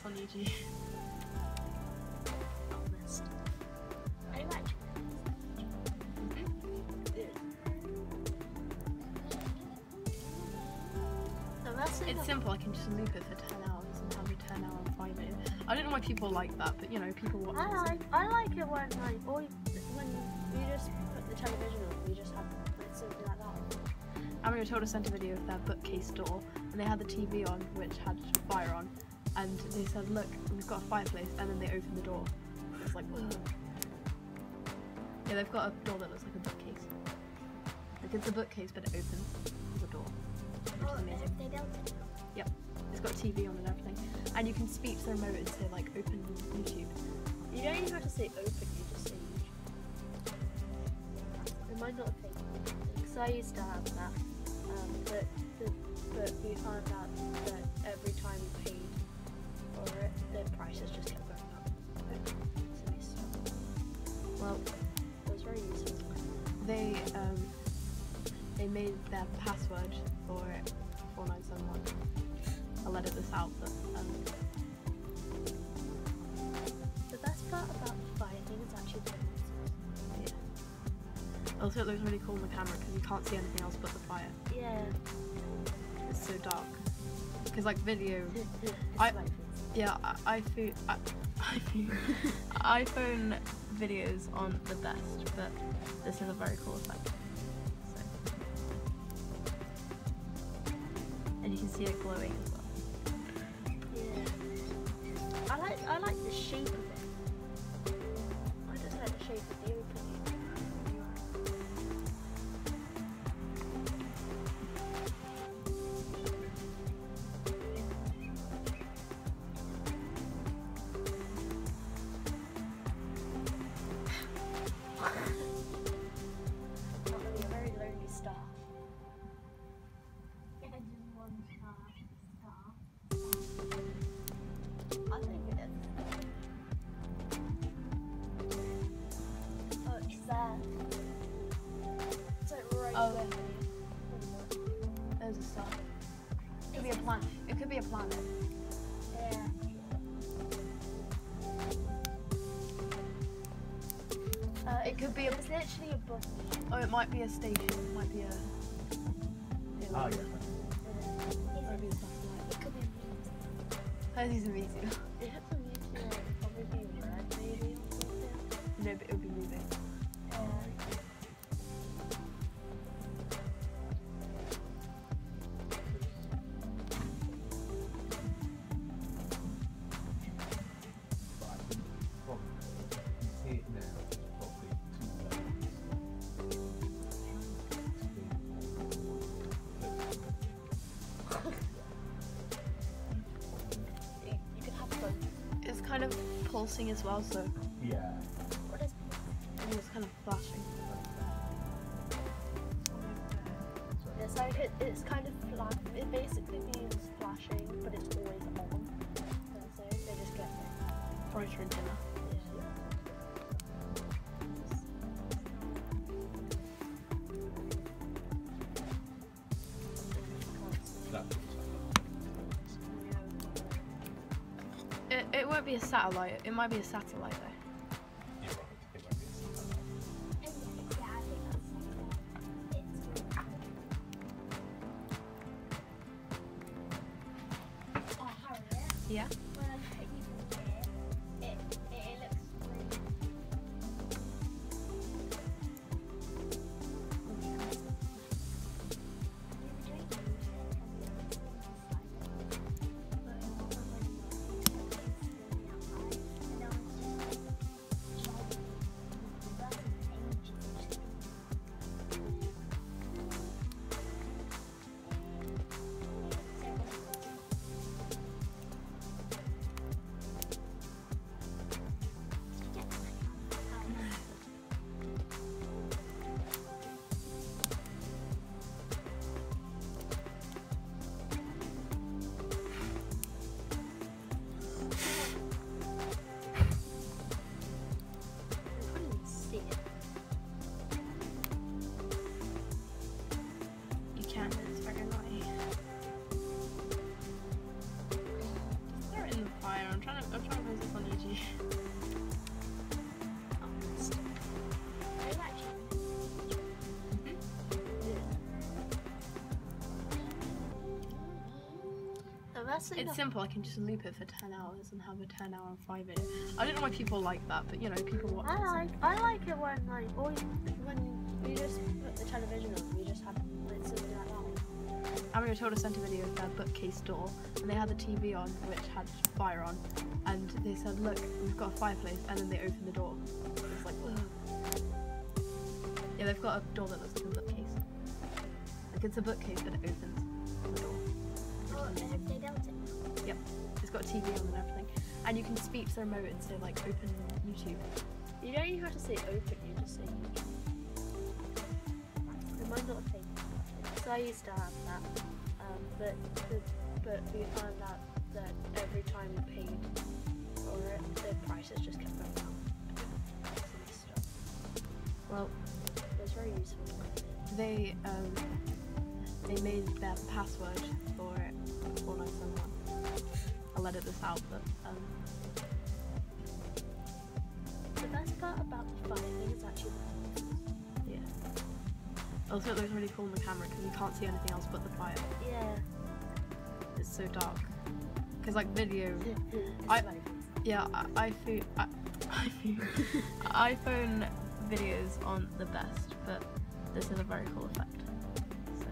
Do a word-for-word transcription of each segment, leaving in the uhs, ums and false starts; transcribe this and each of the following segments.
on YouTube. Honest. I like so that's It's simple, I can just loop it for ten hours and have a ten hour five minute. I don't know why people like that, but you know, people watch I it. like I like it when like all you, when you just put the television on, you just have like something like that on. Amanda told us sent a video of their bookcase door, and they had the T V on, which had fire on, and they said, "Look, we've got a fireplace," and then they opened the door. It's like, whoa. Yeah, they've got a door that looks like a bookcase. Like it's a bookcase, but it opens the door. Which Oh, is amazing. if they built it. Yep, it's got a T V on and everything, and you can speak to the remote and say like, "Open YouTube." You don't even have to say open, you just say YouTube. It might not think. Because I used to have that, um, but, the, but we found out that every time we paid for it, the prices just kept going up. So we stopped. Well, It was very useful. they um, they made their password for it four nine seven one. I'll edit this out, but um, The best part about the fire thing is actually the monsters. yeah. Also, it looks really cool on the camera because you can't see anything else but the fire. Yeah. It's so dark. Because like video, It's I- like yeah, I, iPhone, I, iPhone, iPhone videos aren't the best, but this is a very cool effect. So. And you can see it glowing as well. Yeah. I like I like the shape of it. I just like the shape of the opening. Not really a very lonely star. I think it is. Oh, it's there. It's like right Oh. there. There's a star. It could be a planet. It could be a planet. Yeah. Uh, It could be a. it's literally above me. Oh, it might be a station. It might be a. It Oh, might yeah. be, it might be a satellite. It could be a meteor. Oh, these are easy. If it's a meteor, it would probably be red maybe or something. No, but it would be moving. Here now, probably two You, you could have both. It's kind of pulsing as well, so yeah. What is and it's kind of flashing. It's like it, it's kind of flat. It basically means flashing, but it's always on. So they just get Brighter and dimmer. That's It, it won't be a satellite. It might be a satellite though. You're right. It might be a satellite. Yeah. that's It's enough. simple. I can just loop it for ten hours and have a ten hour five video. I don't know why people like that, but you know, people watch I it. so- like I like it when like all you, when you just put the television on, you just have like something like that. I remember told I sent a video of their bookcase door, and they had the T V on, which had fire on, and they said, "Look, we've got a fireplace," and then they opened the door. It's like, ugh. Yeah, they've got a door that looks like a bookcase. Like it's a bookcase, but it opens the door. Oh, have they built it? Yep, it's got a T V on and everything, and you can speak to the remote and say like, "Open YouTube." You don't even have to say open, you just say YouTube. It might not take that. So I used to have that, um, but the, but we found out that every time we paid for it, the prices just kept going up. So we stopped. Well, It was very useful. they um they made their password for it four nine seven one. I'll edit this out, but um The best part about the fire thing is actually yeah. Also, it looks really cool on the camera because you can't see anything else but the fire. yeah. It's so dark. Because like video, It's I- very good. yeah, I, iPhone, I, iPhone, iPhone videos aren't the best, but this is a very cool effect. So,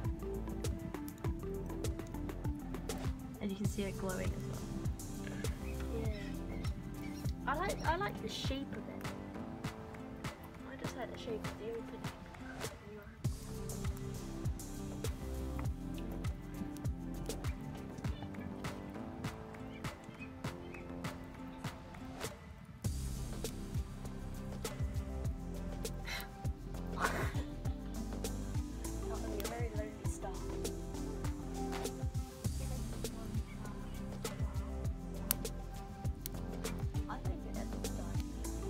and you can see it glowing as well. Yeah. I like I like the shape of it. I just like the shape of the opening. Not gonna be a very lonely start. I think it is done.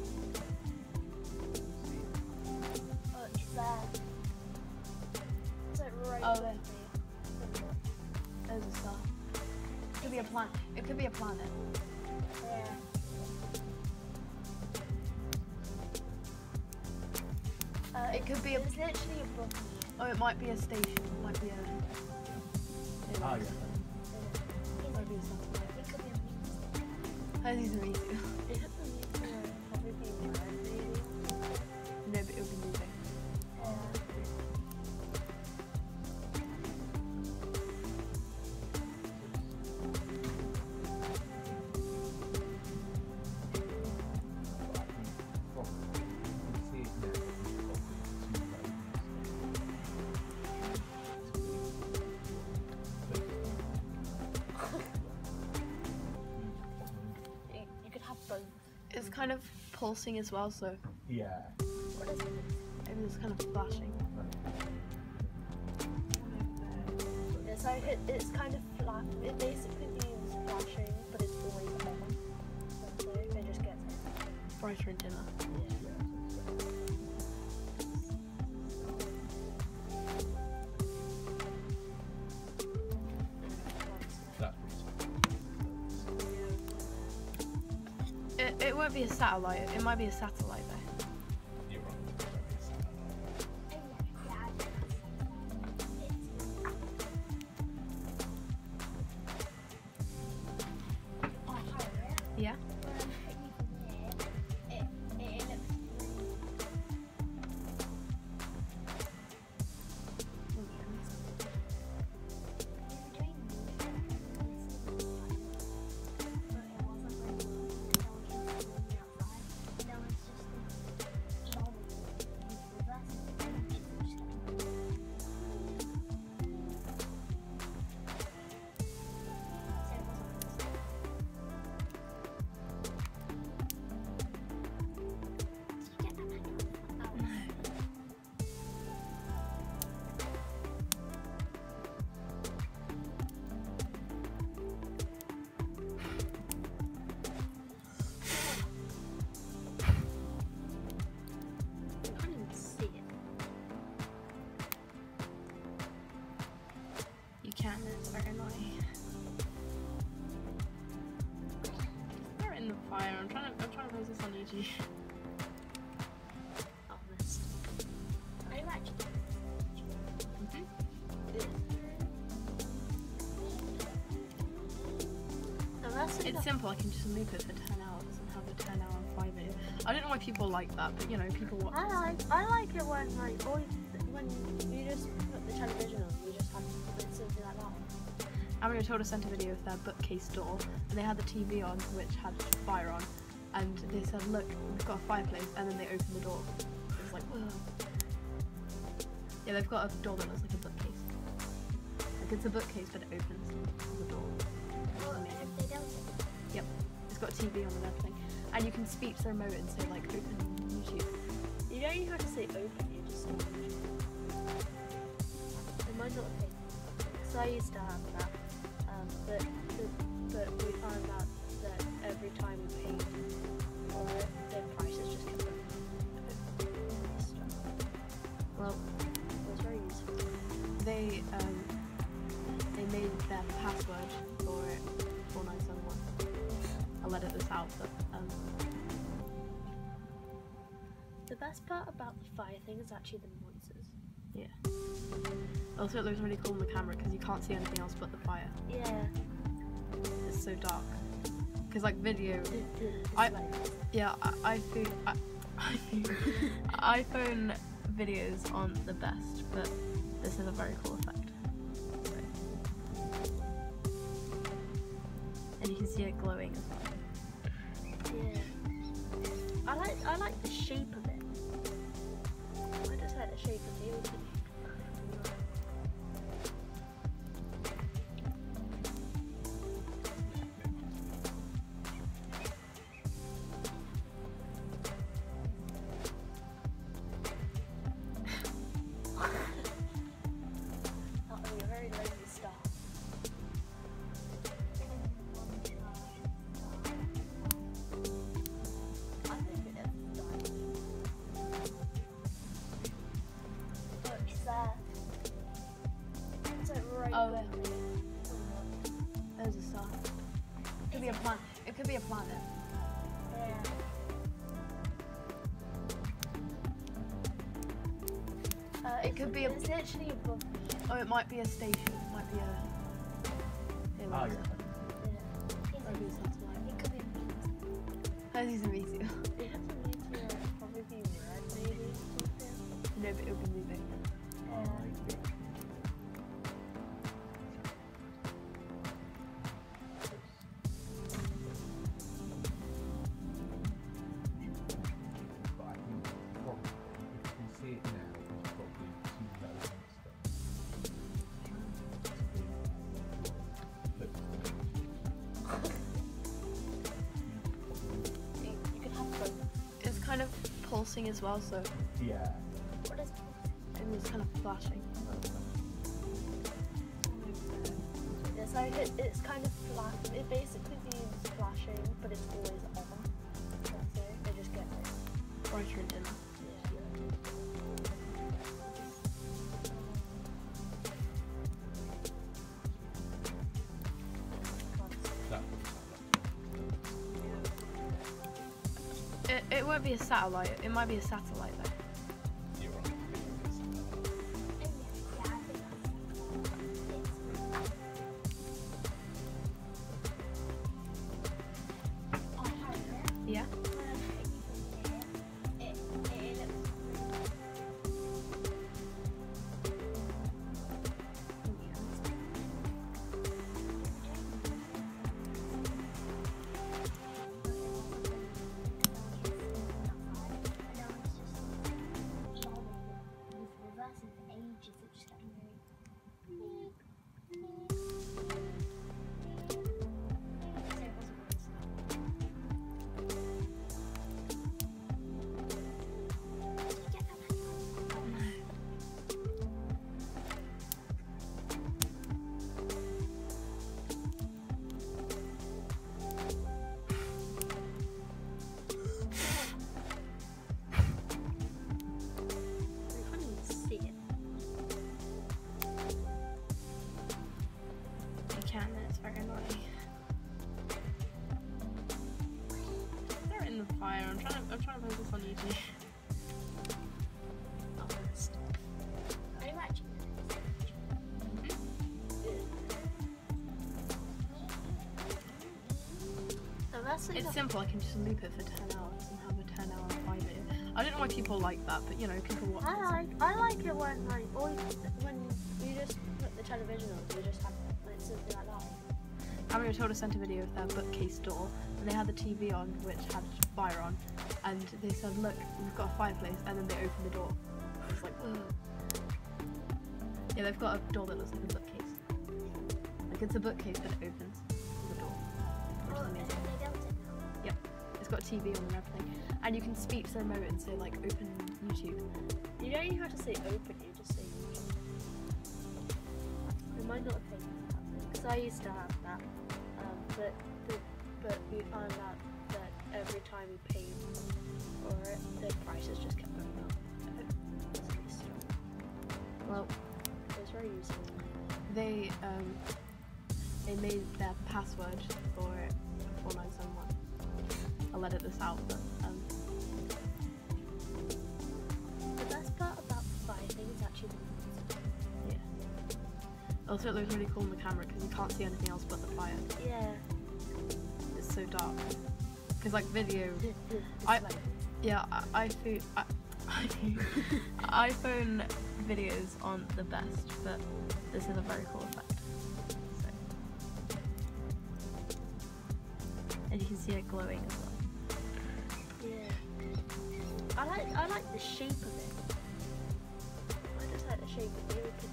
Oh, it's there. It's like right Oh, there. there. There's a star. It could be a planet. It could be a planet. Yeah. Uh, It could be a. It's literally a book. Oh, it might be a station. It might be a. It Oh, might, yeah. it might be a satellite. It could be a music. Oh, these are easy. It could probably be red, maybe. No, but it'll be moving. Uh, you, you could have both. It's kind of pulsing as well, so Yeah. What is it? maybe it's kind of flashing. It's like it, it's kind of flat. It basically means flashing, but it's always on. So it just gets Brighter and dimmer. That's It, it won't be a satellite. It might be a satellite though. You're right. Yeah. I can't even see it. You can. It's very annoying. Throw it in the fire. I'm trying to. I'm trying to post this on YouTube. Honest. I like it. Mhm. it's simple. I can just loop it for ten hours and have a ten hour five video. I don't know why people like that, but you know, people watch. I like I like it when like always when you just put the television on, you just have something like that. Amanda told us sent a video of their bookcase door, and they had the T V on, which had fire on, and they said, "Look, we've got a fireplace," and then they opened the door. It was like, whoa. Yeah, they've got a door that looks like a bookcase. Like it's a bookcase, but it opens the door. Well, and if they don't, Yep, it's got a T V on and everything, and you can speak to the remote and say like, "Open YouTube." you don't even have to say open. You just say open. It might not be. Because I used to have that, um, but the, but we found out that every time we paid for it, the prices just kept going up. Well, It was very useful. they um, they made their password for it four nine seven one. I'll edit this out, but um, The best part about the fire thing is actually the noises. yeah. Also, it looks really cool on the camera because you can't see anything else but the fire. Yeah. It's so dark. Because like video, It's I- like, yeah, I, I think I, I think iPhone videos aren't the best, but this is a very cool effect. So. And you can see it glowing as well. yeah. I like I like the shape of it. I just like the shape of the image. That would be a very lazy start. I think it is done. Look, it's there. It's like right Oh. there. There's a star. It could be a planet. It could be a planet. Yeah. Uh, It could be a- It's literally above me. Oh, it might be a station. It might be a. It Oh, might yeah. Yeah. Might be a satellite. It could be a meteor. How's these a meteor? It has a meteor. Probably be red, maybe. Something. No, but it'll be moving. Oh, I see. But I think probably, if you see it now, it's probably too low and stuff. You, you could have both. It's kind of pulsing as well, so Yeah. What is it was kind of flashing. It's like it, it's kind of flash. It basically means flashing, but it's always on. That's it. They just get like, Brighter and dimmer. That It, it won't be a satellite. It might be a satellite though. you're right. Yeah. Can, and it's very annoying. They're in the fire. I'm trying to I'm trying to post this on YouTube. I'm actually. honestly, It's not- simple. I can just loop it for ten hours and have a ten hour five video. I don't know why people like that, but you know, people watch I it. like I like it when like all when you just put the television on, you just have like something like that. I remember told I sent a video of their bookcase door, and they had the T V on, which had fire on, and they said, "Look, we've got a fireplace," and then they opened the door. It's like, ugh. Yeah, they've got a door that looks like a bookcase. Like it's a bookcase, but it opens the door, which Oh, is and amazing. they built it now. Yep, it's got a T V on and everything, and you can speak to the remote and say like, "Open YouTube." You don't even have to say open, you just say YouTube. It might not have taken that because I used to have that, um, but, but but we found out that every time we paid for it, the prices just kept going up. So we stopped. Well, It was very useful. they um they made their password for four nine seven one. I'll edit this out, but um The best part about the fire thing is actually the music. yeah. Also, it looks really cool on the camera because you can't see anything else but the fire. Yeah. It's so dark. Because like video, It's I- like, yeah, I, I feel I, iPhone videos aren't the best, but this is a very cool effect. So. And you can see it glowing as well. yeah. I like I like the shape of it. I just like the shape of the opening.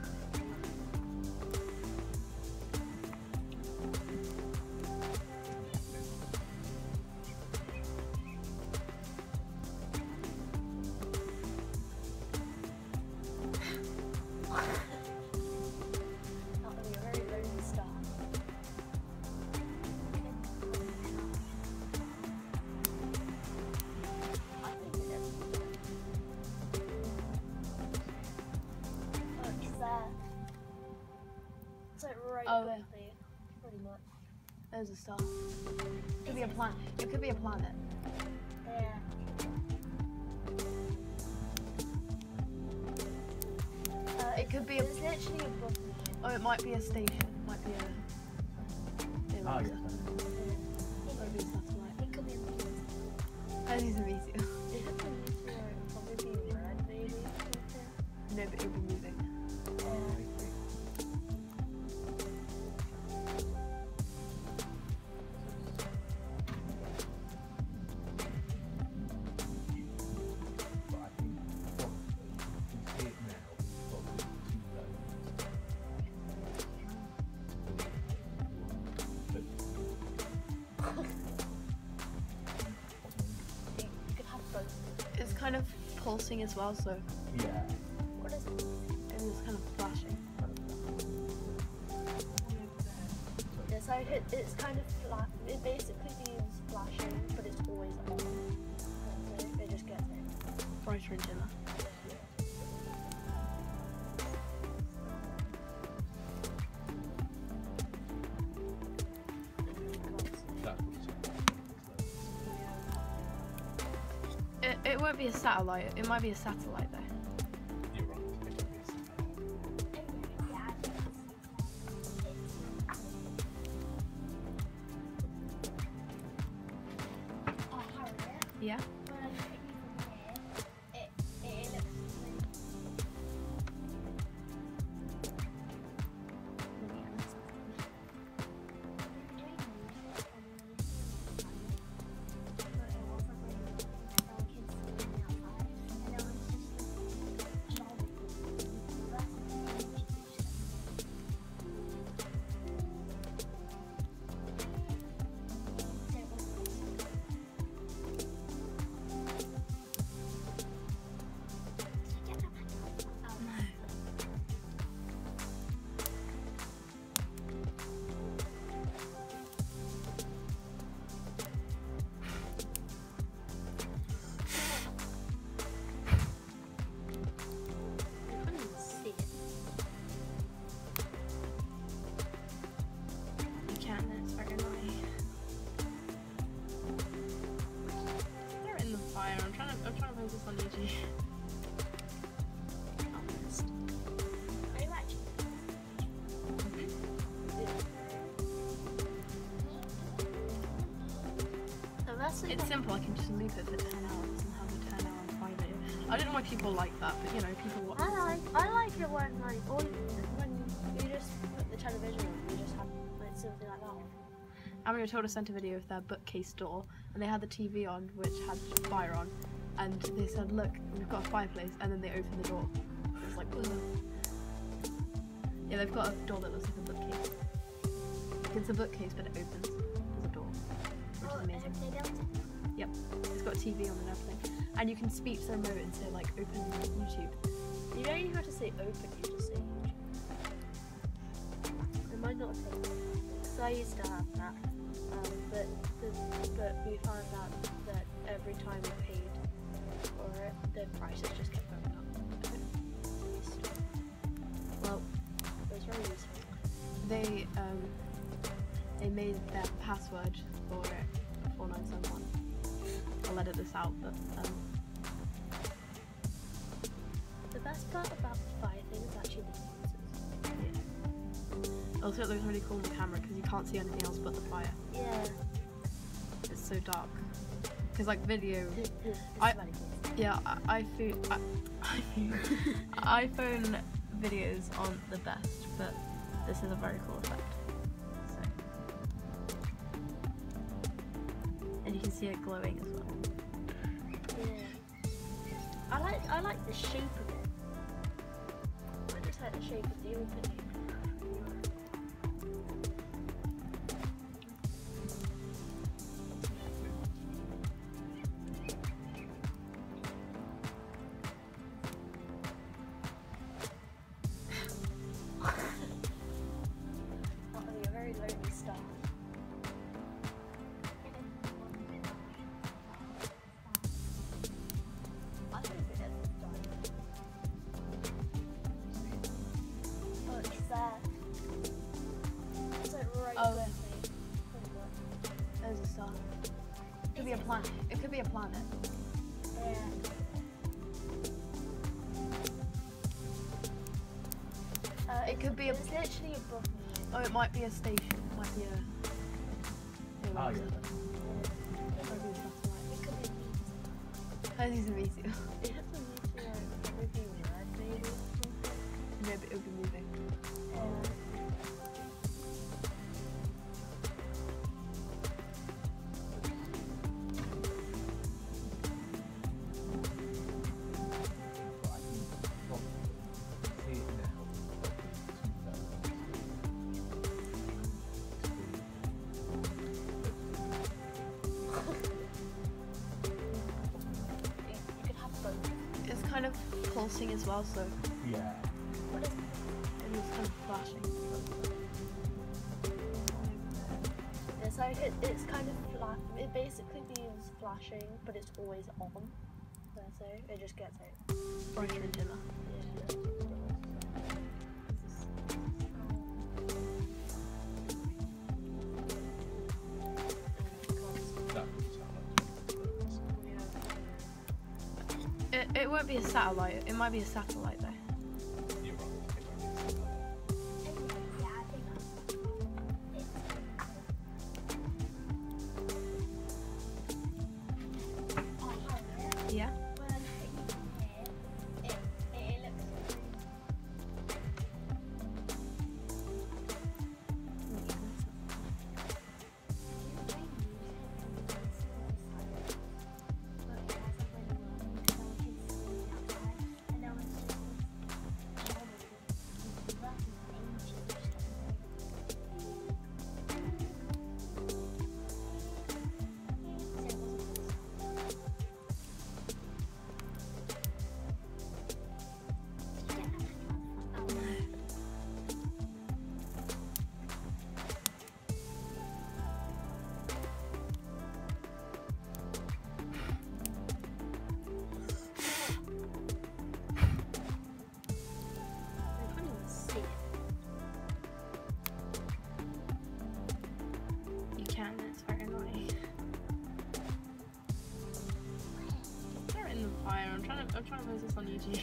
That would be a very lonely start. I think it is. Oh, it's there. It's like right Oh, above there. me, pretty much. There's a star. It could be a planet. It could be a planet. Yeah. Uh, It could be a- It's literally above me. Oh, it might be a station. It might be a. It might Oh, be yeah. a, it might be a satellite. It could be a I think it's a meteor. It could be probably be red, maybe. No, but it would be moving. But I think possibly you can see it now, it's probably too low. But You could have both. It's kind of pulsing as well, so yeah, What is it? it's kind of flashing. kind of. It's like it, it's kind of flat. It basically means flashing, but it's always on. So it just gets it. Brighter and dimmer. That's what it's It, it won't be a satellite. It might be a satellite though. You're right. It could be a satellite. Yeah. You can, and it's very annoying. They're in the fire. I'm trying to. I'm trying to focus on E G. Almost. It's simple, I can just loop it for ten hours and have a ten hour fine video. I don't know why people like that, but you know, people watch I it. like I like it when like all when you just put the television on, you just have like something like that on. Amanda told us sent a video of their bookcase door, and they had the T V on, which had fire on, and they said, "Look, we've got a fireplace," and then they opened the door. It was like, ugh. Yeah, they've got a door that looks like a bookcase. It's a bookcase, but it opens as a door, which is amazing. Yep, it's got a T V on and everything, and you can speak to the remote and say like, "Open YouTube." You don't even have to say open, you just say YouTube. It might not take because I used to have that, um, but the, but we found out that every time we paid for it, the prices just kept going up. Well, it was very useful. they um they made their password for it four nine seven one. I'll edit this out, but um The best part about the fire thing is actually the users. yeah. Also, it looks really cool on the camera because you can't see anything else but the fire. Yeah. It's so dark. Because like video, It's I- very good. yeah, I, iPhone, I, iPhone, iPhone videos aren't the best, but this is a very cool effect. So, and you can see it glowing as well. Yeah. I like I like the shape of it. I just like the shape of the opening. That would be a very lonely start. I think it is done. Oh, it's there. It's like right Oh. there. There's a star. It could be a planet. It could be a planet. Yeah. Uh, It could be a- It's literally above me. Oh, it might be a station. It might be a. Oh, what is yeah. it? It might be a satellite. It could be a meteor. I think it's a meteor. It has a meteor. It would be red, maybe. No, but it would be moving. But I think probably see it now. You could have both. It's kind of pulsing as well, so Yeah. What is it was kind of flashing. It's like it, it's kind of flat. It basically means flashing, but it's always on. So it just gets out. Brighter and dimmer. Yeah. That would sound like It, it won't be a satellite. It might be a satellite though. you're right. Yeah, I think Yeah. You can. It's very annoying. Throw it in the fire. I'm trying to. I'm trying to post this on YouTube.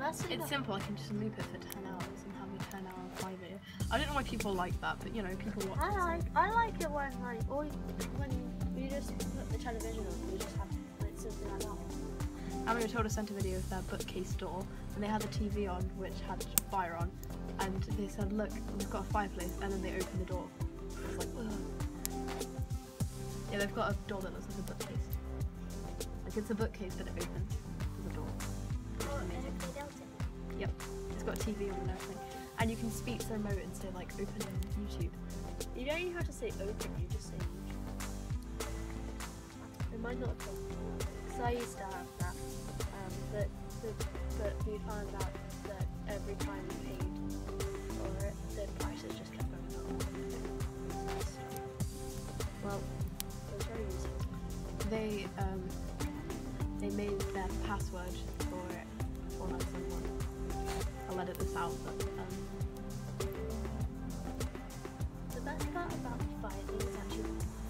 that's It's enough. simple. I can just loop it for ten hours and have a ten hour fly video. I don't know why people like that, but you know, people watch I it. so- like I like it when like or when you just put the television on, you just have like something like that. I remember told I sent a video of their bookcase door, and they had the T V on, which had fire on, and they said, "Look, we've got a fireplace," and then they opened the door. It's like, ugh. Yeah, they've got a door that looks like a bookcase. Like it's a bookcase, but it opens as a door. Oh, and amazing. if they dealt it. Yep, it's got a T V on and everything, and you can speak to the remote and say like, "Open YouTube." You don't even have to say open, you just say YouTube. It might not have been. Because I used to have that. Um, but, but, but we found out that every time we paid for it, the prices just kept going up. Well, It was very useful. they um they made their password for it four nine seven one. I'll edit this out, but um The best part about finding is actually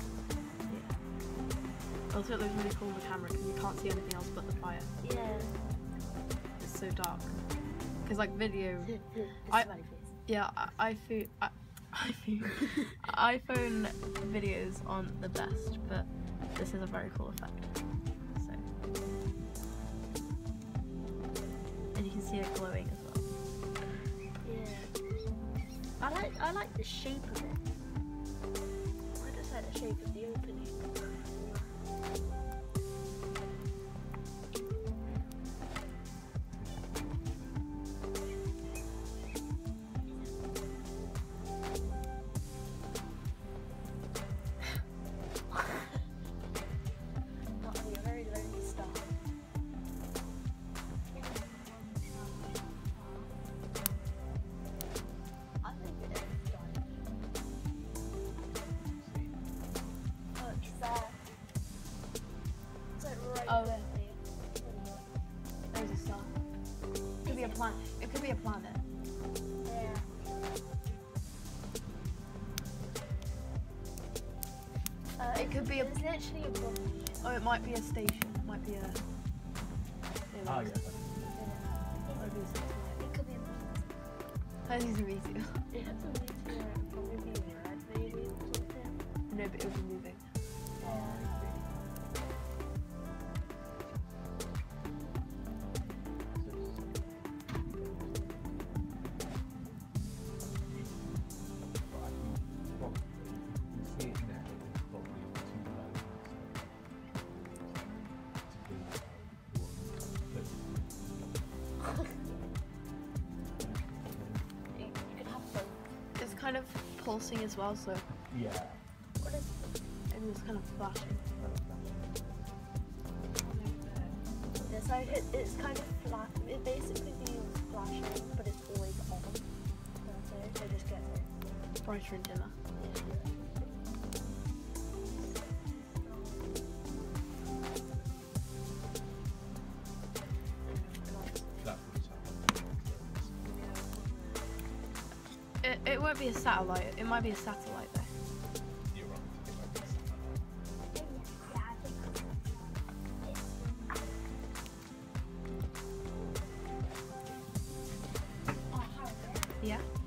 yeah. Also, it looks really cool on the camera because you can't see anything else but the fire. yeah. It's so dark. Because like video, It's I- funny face. yeah, I, iPhone, I, iPhone, iPhone videos aren't the best, but this is a very cool effect. So, and you can see it glowing as well. Yeah. I like I like the shape of it. I just like the shape of the opening. Not only a very lonely star. I think it is dying. Oh, it's there. It's like right Oh. there. There's a star. Could be a planet. It could be a planet. Yeah. Uh, It could be a- It's literally a book. Oh, it might be a station. It might be a. Yeah, Oh, it yeah. might be a satellite. It could be a That is easy. It has a meteor, probably be red maybe or something. No, but it will be moving. You, you can have both. It's kind of pulsing as well, so Yeah. What is and it's kind of flashing. this? So it, it's kind of flat. It basically means flashing, but it's always on. So it just gets it. Brighter and dimmer. That would sound It, it won't be a satellite. It might be a satellite though. You're right. It might be something like that. Yeah, I think that's it. Yeah.